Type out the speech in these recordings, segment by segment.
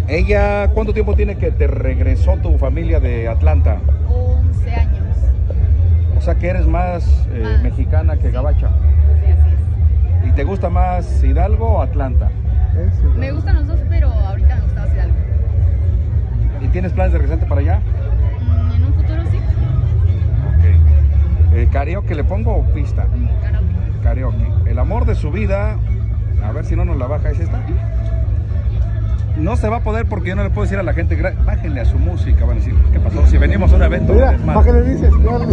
Ella, ¿cuánto tiempo tiene que te regresó tu familia de Atlanta? 11 años. O sea que eres más mexicana que gabacha. Sí, así es. ¿Y te gusta más Hidalgo o Atlanta? Me gustan los dos, pero ahorita me gusta más Hidalgo. ¿Y tienes planes de regresarte para allá? En un futuro sí. Ok. ¿Karaoke le pongo o pista? Karaoke. Karaoke. El amor de su vida, a ver si no nos la baja, ¿es esta? No se va a poder porque yo no le puedo decir a la gente, bájenle a su música, van a decir, ¿qué pasó? Si venimos a un evento. Mira, ¿para qué le dices?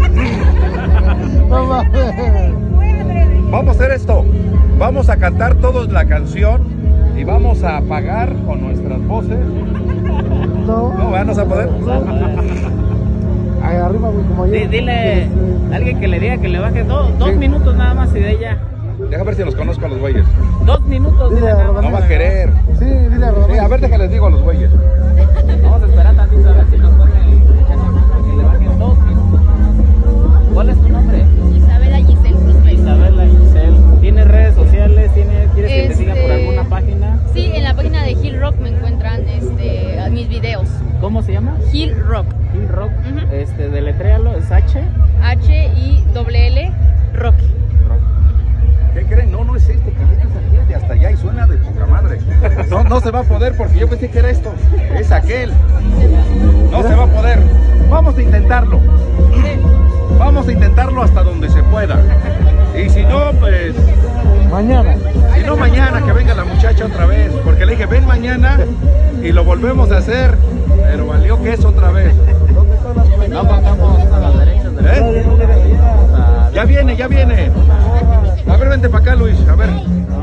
No mames. Vamos a hacer esto, vamos a cantar todos la canción y vamos a apagar con nuestras voces. No. No, ¿verdad? ¿No se va a poder? Ahí arriba, güey, como ayer. Dile a alguien que le diga que le baje dos minutos nada más y de ella. Deja ver si los conozco a los güeyes. 2 minutos, Dile dile a nada más. No va a querer. Sí, dile a Rodolfo. Sí, a ver, déjales digo a los güeyes. Vamos a esperar tantito a ver si nos pone que le bajen 2 minutos nada más. ¿Cuál es tu nombre? Isabela Giselle Cruz. Isabela Giselle. ¿Tiene redes sociales? ¿Quieres que te sigan por alguna página? Sí, en la página de Hill Rock me encuentran mis videos. ¿Cómo se llama? Hill Rock. Hill Rock. Ujú. Deletréalo, es H. H-I-L-L Rock. ¿Qué creen? No, no es este, carrito es aquel de hasta allá y suena de poca madre. No se va a poder porque yo pensé que era esto. Es aquel. No se va a poder. Vamos a intentarlo. Vamos a intentarlo hasta donde se pueda. Y si no, pues... Mañana. Si no, mañana que venga la muchacha otra vez. Porque le dije, ven mañana y lo volvemos a hacer. Pero valió que es otra vez. No pongamos a las derechas de ¿Eh? Ya viene, ya viene. A ver, vente para acá, Luis. A ver.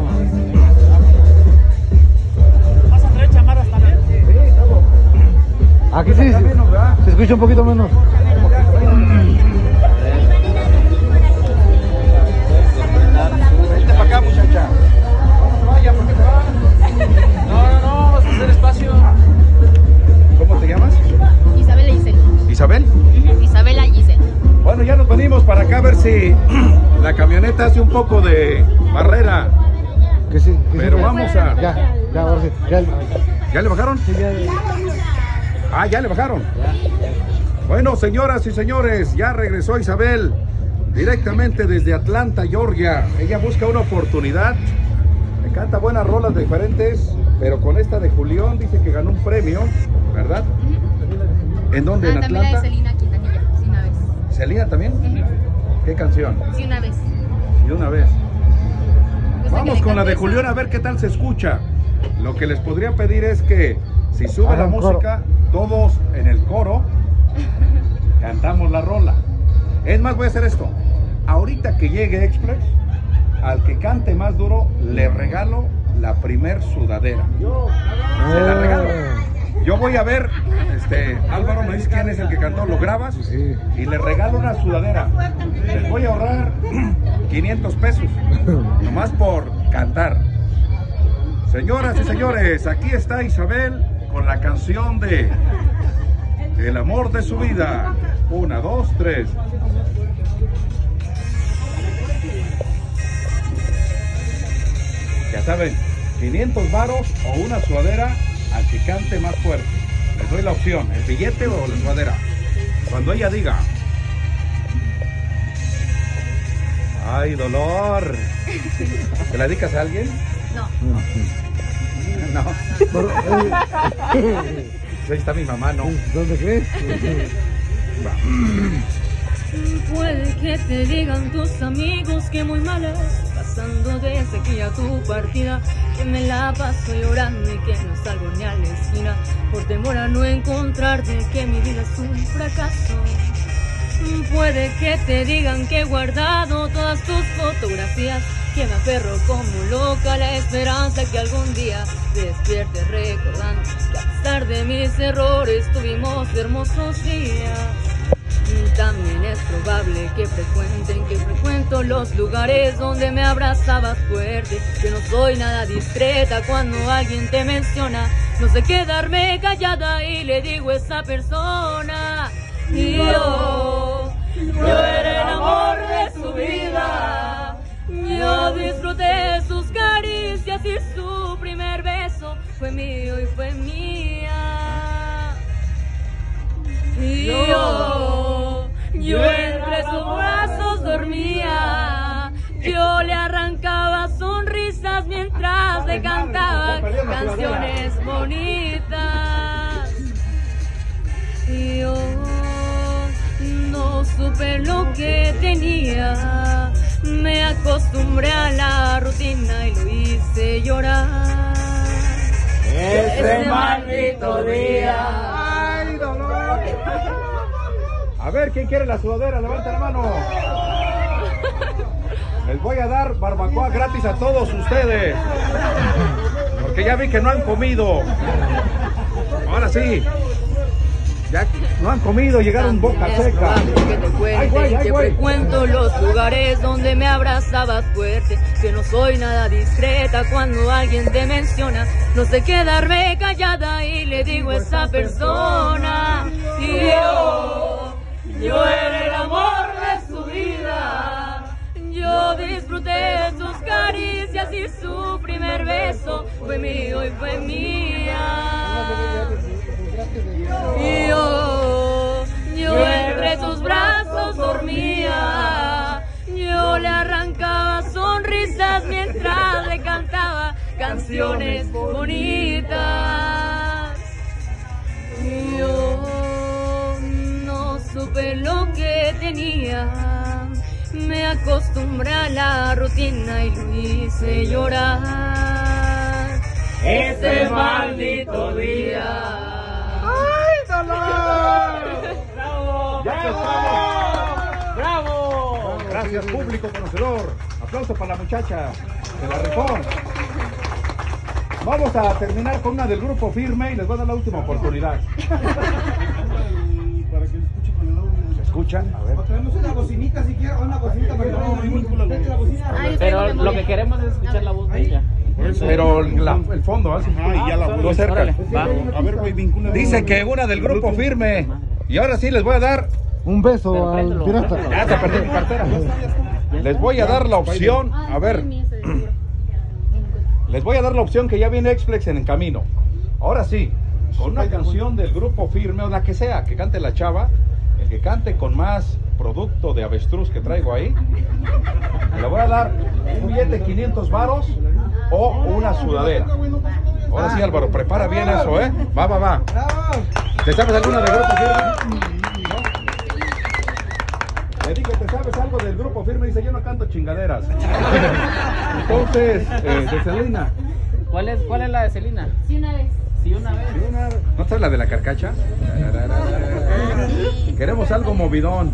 ¿Vas a traer chamarras también? Aquí sí, se escucha un poquito menos. Vente para acá, muchacha. No se vaya, ¿por qué se va? No, vas a hacer espacio. ¿Cómo te llamas? Isabela Giselle. ¿Isabel? Isabela Giselle. Bueno, ya nos venimos para acá a ver si la camioneta hace un poco de barrera. Que sí. Pero vamos a... Ya, ahora sí. ¿Ya le bajaron? Sí, ya. Ah, ya le bajaron. Bueno, señoras y señores, ya regresó Isabel directamente desde Atlanta, Georgia. Ella busca una oportunidad. Me canta buenas rolas diferentes, pero con esta de Julián dice que ganó un premio, ¿verdad? ¿En dónde? ¿En También la de Atlanta? Selena Quintanilla, sí, una vez. ¿Celina también? ¿Qué canción? Sí, una vez. Y una vez. Pues Vamos que con la de le cante Julián a ver qué tal se escucha. Lo que les podría pedir es que si sube la Hagan coro. música, todos en el coro cantamos la rola. Es más, voy a hacer esto. Ahorita que llegue Express, al que cante más duro, le regalo la primer sudadera. Se la regalo. Yo voy a ver, Álvaro me dice quién es el que cantó, lo grabas Sí. y le regalo una sudadera. Les voy a ahorrar 500 pesos, nomás por cantar. Señoras y señores, aquí está Isabel con la canción de El amor de su vida. 1, 2, 3. Ya saben, 500 varos o una sudadera al que cante más fuerte. Les doy la opción, el billete o la sudadera. Cuando ella diga, ¡ay, dolor! ¿Te la dedicas a alguien? No. No. Ahí está mi mamá, ¿no? ¿Dónde crees? Va. Puede que te digan tus amigos que muy malas, pasando desde aquí a tu partida, que me la paso llorando y que no salgo ni a la esquina, por temor a no encontrarte, que mi vida es un fracaso. Puede que te digan que he guardado todas tus fotografías, que me aferro como loca a la esperanza que algún día despierte recordando que a pesar de mis errores tuvimos hermosos días. También es probable que frecuento los lugares donde me abrazabas fuerte, que no soy nada discreta cuando alguien te menciona, no sé quedarme callada y le digo a esa persona, yo era el amor de su vida, yo disfruté sus caricias y su primer beso fue mío y fue mía. Yo entre sus brazos dormía, yo le arrancaba sonrisas mientras le cantaba canciones bonitas. Y yo no supe lo que tenía, me acostumbré a la rutina y lo hice llorar. Ese maldito día. ¡Ay, dolor! A ver, ¿quién quiere la sudadera? Levanta la mano. Les voy a dar barbacoa gratis a todos ustedes. Porque ya vi que no han comido. Ahora sí. Ya no han comido, llegaron boca seca. Que te cuente, que frecuento los lugares donde me abrazabas fuerte. Que no soy nada discreta cuando alguien te menciona. No sé quedarme callada y le digo a esa persona. Y yo era el amor de su vida. Yo disfruté sus caricias y su primer beso fue mío y fue mía. Y yo entre sus brazos dormía, yo le arrancaba sonrisas mientras le cantaba canciones bonitas. Y yo no supe lo que tenía, me acostumbré a la rutina y lo hice llorar. Ese maldito día. ¡Bravo! ¡Ya estamos! ¡Bravo! Gracias, público conocedor. Aplauso para la muchacha de la rifó. Vamos a terminar con una del grupo Firme y les voy a dar la última oportunidad. Para que se escuche con el audio. ¿Se escuchan? A ver. O traemos una bocinita si quieres, una bocinita para que no la bocina. Pero lo que queremos es escuchar la voz de ella. Pero el fondo, ¿eh? Ah, ya la lo acercan. Va. A ver, güey, vincula. Dice que una del grupo Firme. Y ahora sí les voy a dar. Un beso al pirata. Ya te perdí mi cartera. Les voy a dar la opción. A ver. Les voy a dar la opción que ya viene Explex en el camino. Ahora sí, con una canción del grupo Firme o la que sea, que cante la chava, el que cante con más producto de avestruz que traigo ahí, le voy a dar un billete de 500 varos o una sudadera. Ahora sí, Álvaro, prepara bien eso, ¿eh? Va. ¿Te sabes alguna del grupo Firme? Le dije, ¿te sabes algo del grupo Firme? Dice, yo no canto chingaderas. Entonces, de Selena. ¿Cuál es la de Selena? Sí, una vez. Sí, una vez. ¿No traes la de la carcacha? Queremos algo movidón.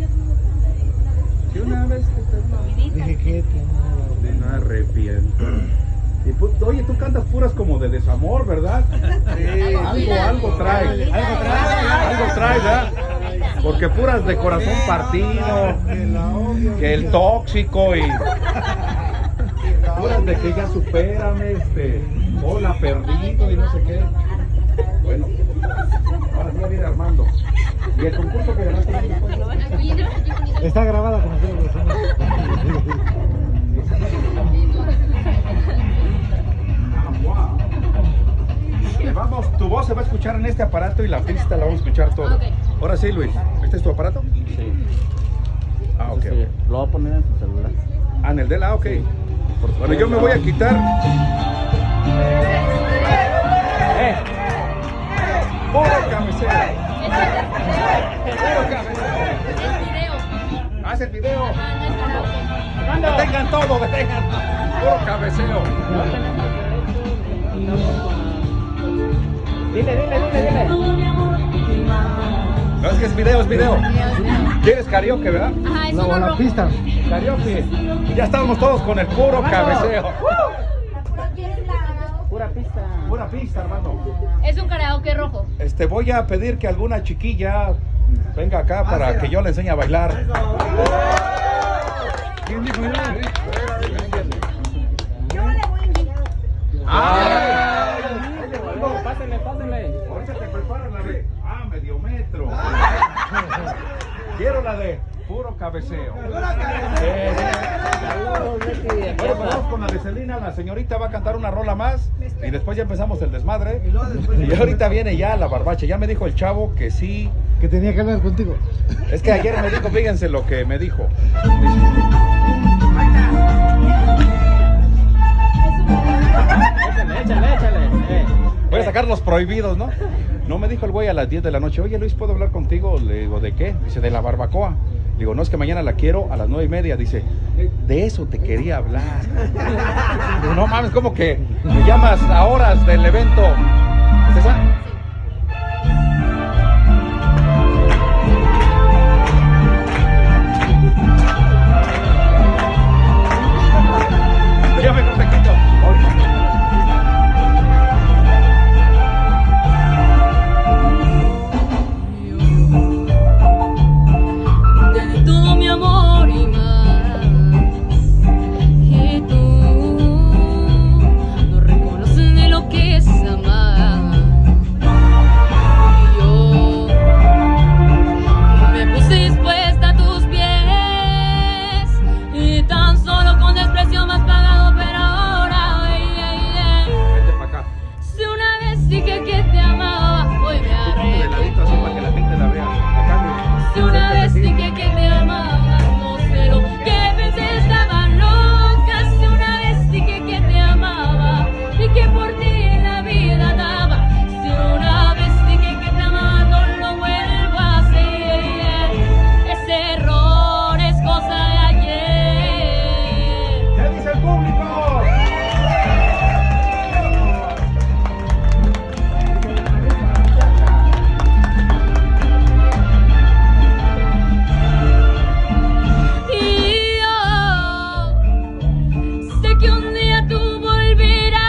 Sí, una vez que te... Dije que De no arrepiento. Y oye, tú cantas puras como de desamor, ¿verdad? Sí. Algo trae. Algo trae, ¿verdad? Porque puras de corazón partido, que el tóxico y puras de que ya supérame, hola perdido y no sé qué. Bueno, ahora sí viene Armando. Y el concurso que ganaste. está grabada como Vamos, tu voz se va a escuchar en este aparato y la pista la vamos a escuchar todo. Okay. Ahora sí, Luis, ¿este es tu aparato? Sí. Ah, ok. Sí, lo voy a poner en su celular. Ah, en el de la, ok. Bueno, yo me voy a quitar. ¡Puro cabecera! ¡Puro cabecera! El video. ¡Haz el video! Ah, no es ¡Detengan todo! ¡Detengan! ¡Puro cabeceo! Dile. No, es que es video, es video. ¿Quieres karaoke, verdad? Ajá, es la, uno la rojo. pista. Karaoke. Ya estábamos todos con el puro cabeceo. Pura pista. Pura pista, hermano. Es un karaoke rojo. Voy a pedir que alguna chiquilla venga acá para que yo le enseñe a bailar. ¿Quién dijo yo? ¡Ay! Pásenle. Ahorita te preparas la de medio metro. Quiero la de Puro cabeceo. Saludos, Leti, aquí Bueno, anda. pues vamos con la de Celina. La señorita va a cantar una rola más y después ya empezamos el desmadre. Y ahorita viene ya la barbacha. Ya me dijo el chavo que sí. Que tenía que hablar contigo. Es que ayer me dijo, fíjense lo que me dijo. Échale. Voy a sacar los prohibidos, ¿no? No me dijo el güey a las 10 de la noche, oye Luis, ¿puedo hablar contigo? Le digo, ¿de qué? Dice, de la barbacoa. Le digo, no, es que mañana la quiero a las 9:30. Dice, de eso te quería hablar. Digo, no mames, ¿cómo que me llamas a horas del evento? ¿Es esa? Ya me corté quito. De todo mi amor y más, y tú no reconoces ni lo que es amar. Y yo me puse dispuesta a tus pies y tan solo con desprecio me has pagado, pero ahora Vente para acá. si una vez dije que te amaba, hoy me De ladito así para que la gente la vea. Acá, Luis. si una vez dije que te amaba, no sé lo que pensé, estaba loca. Si una vez dije que te amaba y que por ti la vida daba. Si una vez dije que te amaba, no lo vuelvo a hacer. Ese error es cosa de ayer. ¿Qué dice el público? Y yo sé que un día tú volverás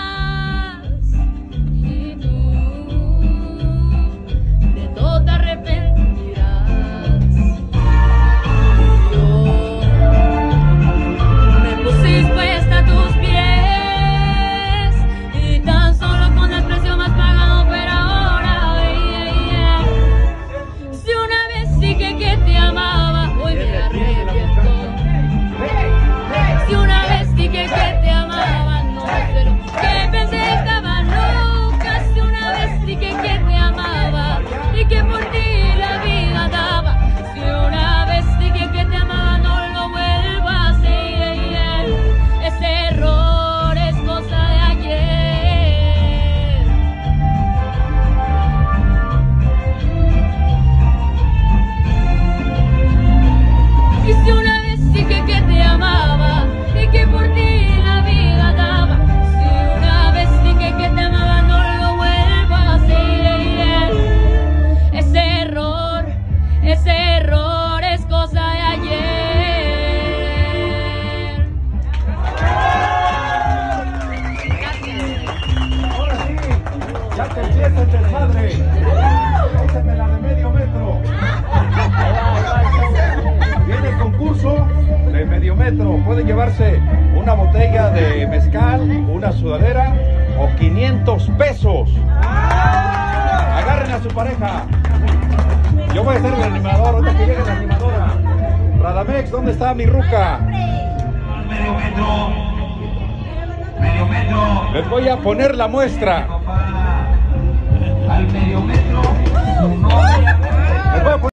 y tú de todo te arrepentirás. Yo me puse dispuesta a tus pies y tan solo con desprecio me has pagado, pero ahora si una vez dije que te amaba, hoy me arrepiento. Si una vez dije que te amaba, no sé lo que pensé, estaba loca. Si una vez dije que te amaba y que por ti la vida daba. Si una vez dije que te amaba, no lo vuelvo a hacer. Ese error es cosa de ayer. Y si una vez dije que te amaba y que por ti la vida daba. Si una vez dije que te amaba, no lo vuelvo a hacer. Ese error es cosa de ayer. Ahora sí, ya que empieza el desmadre. Échame la de medio metro. Viene el concurso de medio metro. Pueden llevarse una botella de mezcal, una sudadera o 500 pesos. Agarren a su pareja. Yo voy a ser el animador, ahorita que llegue la animadora. Radamex, ¿dónde está mi ruca? Medio metro. Les voy a poner la muestra. Al medio metro. Les voy a poner